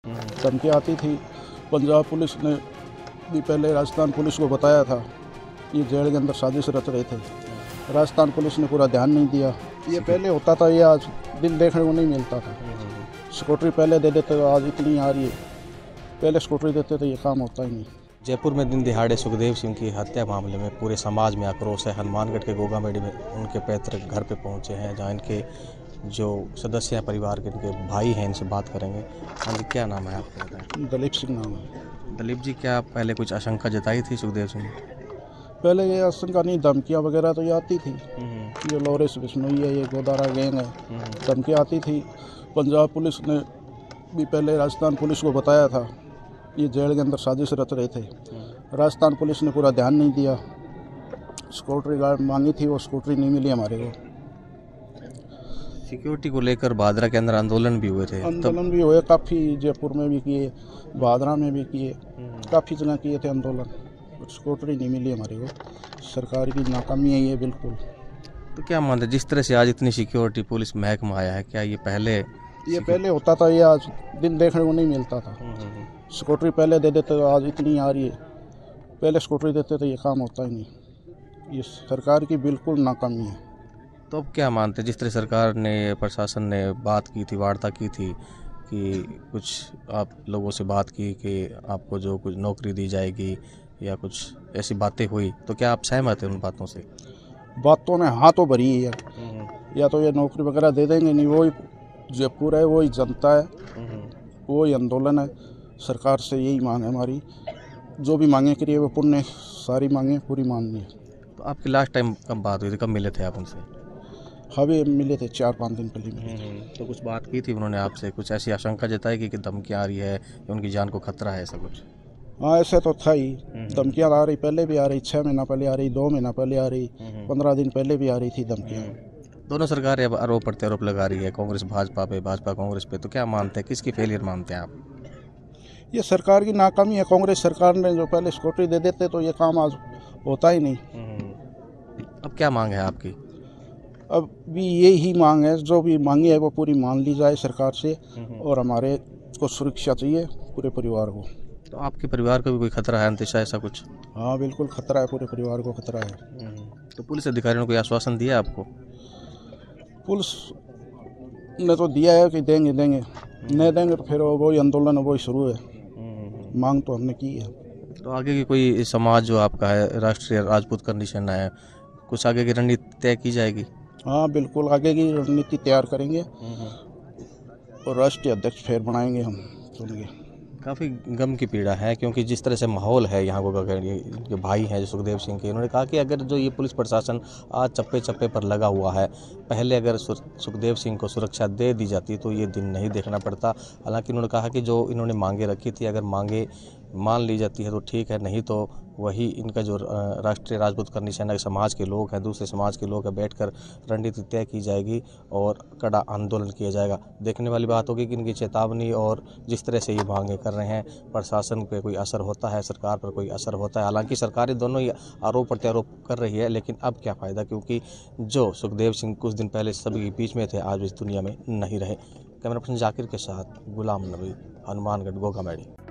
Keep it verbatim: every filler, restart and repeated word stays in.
धमकी आती थी। पंजाब पुलिस ने भी पहले राजस्थान पुलिस को बताया था, ये जेल के अंदर साजिश रच रहे थे। राजस्थान पुलिस ने पूरा ध्यान नहीं दिया। ये पहले होता था, ये आज दिन देखने को नहीं मिलता था। स्कूटरी पहले दे देते तो आज इतनी आ रही है, पहले स्कूटरी देते तो ये काम होता ही नहीं। जयपुर में दिन दिहाड़े सुखदेव सिंह की हत्या मामले में पूरे समाज में आक्रोश है। हनुमानगढ़ के गोगामेडी में उनके पैतृक घर पे पहुंचे हैं, जहां इनके जो सदस्य हैं परिवार के, इनके भाई हैं, इनसे बात करेंगे। हाँ जी, क्या नाम है आपका? दलीप सिंह नाम है। दलीप जी, क्या पहले कुछ आशंका जताई थी सुखदेव सिंह? पहले ये आशंका नहीं, धमकियाँ वगैरह तो ये आती थी। ये लॉरेंस बिश्नोई है, ये गोदारा गैंग है, धमकी आती थी। पंजाब पुलिस ने भी पहले राजस्थान पुलिस को बताया था, ये जेल के अंदर साजिश रच रहे थे। राजस्थान पुलिस ने पूरा ध्यान नहीं दिया। स्कूटरी गार्ड मांगी थी, वो स्कूटरी नहीं मिली हमारे को। सिक्योरिटी को लेकर भादरा के अंदर आंदोलन भी हुए थे। आंदोलन भी हुए काफ़ी, जयपुर में भी किए, भादरा में भी किए, काफ़ी जगह किए थे आंदोलन। स्कूटरी नहीं मिली हमारे को। सरकार की नाकामी है ये बिल्कुल। तो क्या मानते, जिस तरह से आज इतनी सिक्योरिटी पुलिस महकमा आया है, क्या ये पहले ये पहले होता था, ये आज दिन देखने को नहीं मिलता था। स्कूटरी पहले दे देते तो आज इतनी आ रही है, पहले स्कूटरी देते तो ये काम होता ही नहीं। ये सरकार की बिल्कुल नाकामी है। तो अब क्या मानते, जिस तरह सरकार ने, प्रशासन ने बात की थी, वार्ता की थी कि कुछ आप लोगों से बात की कि आपको जो कुछ नौकरी दी जाएगी या कुछ ऐसी बातें हुई, तो क्या आप सहमत हैं उन बातों से? बातों में हाँ तो भरी है यार, या तो ये नौकरी वगैरह दे देंगे, नहीं वही जयपुर है, वही जनता है, वही आंदोलन है। सरकार से यही मांग है हमारी, जो भी मांगे करिए वो पुण्य, सारी मांगे पूरी मांगनी है। तो आपकी लास्ट टाइम कब बात हुई थी, कब मिले थे आप उनसे? अभी मिले थे, चार पाँच दिन पहले मिले थे। तो कुछ बात की थी उन्होंने आपसे, कुछ ऐसी आशंका जताई कि, कि धमकी आ रही है या उनकी जान को खतरा है, ऐसा कुछ? हाँ ऐसे तो था ही, धमकियाँ आ रही, पहले भी आ रही, छः महीना पहले आ रही, दो महीना पहले आ रही, पंद्रह दिन पहले भी आ रही थी धमकियाँ। दोनों सरकारें अब आरोप प्रत्यारोप लगा रही है, कांग्रेस भाजपा पे, भाजपा कांग्रेस पे। तो क्या मानते हैं, किसकी फेलियर मानते हैं आप? ये सरकार की नाकामी है। कांग्रेस सरकार ने जो पहले स्कूटरी दे देते तो ये काम आज होता ही नहीं। अब क्या मांग है आपकी? अब भी यही मांग है, जो भी मांगी है वो पूरी मान ली जाए सरकार से, और हमारे को सुरक्षा चाहिए पूरे परिवार को। तो आपके परिवार को भी कोई खतरा है, अंतिशा, ऐसा कुछ? हाँ बिल्कुल खतरा है, पूरे परिवार को खतरा है। तो पुलिस अधिकारियों ने कोई आश्वासन दिया आपको? पुलिस ने तो दिया है कि देंगे देंगे, नहीं देंगे तो फिर वही आंदोलन वही शुरू है। मांग तो हमने की है। तो आगे की कोई समाज जो आपका है, राष्ट्रीय राजपूत कंडीशन है, कुछ आगे की रणनीति तय की जाएगी? हाँ बिल्कुल, आगे की रणनीति तैयार करेंगे और राष्ट्रीय अध्यक्ष फिर बनाएंगे हम, सुनिए। काफ़ी गम की पीड़ा है, क्योंकि जिस तरह से माहौल है यहाँ को, जो भाई हैं जो सुखदेव सिंह के, उन्होंने कहा कि अगर जो ये पुलिस प्रशासन आज चप्पे चप्पे पर लगा हुआ है, पहले अगर सुखदेव सिंह को सुरक्षा दे दी जाती तो ये दिन नहीं देखना पड़ता। हालांकि उन्होंने कहा कि जो इन्होंने मांगे रखी थी, अगर मांगे मान ली जाती है तो ठीक है, नहीं तो वही इनका जो राष्ट्रीय राजपूत कंडीशन है, समाज के लोग हैं, दूसरे समाज के लोग हैं, बैठकर रणनीति तय की जाएगी और कड़ा आंदोलन किया जाएगा। देखने वाली बात होगी कि इनकी चेतावनी और जिस तरह से ये मांगे कर रहे हैं, प्रशासन पे कोई असर होता है, सरकार पर कोई असर होता है। हालांकि सरकारें दोनों ही आरोप प्रत्यारोप कर रही है, लेकिन अब क्या फ़ायदा, क्योंकि जो सुखदेव सिंह कुछ दिन पहले सभी के बीच में थे, आज इस दुनिया में नहीं रहे। कैमरा पर्सन जाकिर के साथ गुलाम नबी, हनुमानगढ़, गोगामेडी।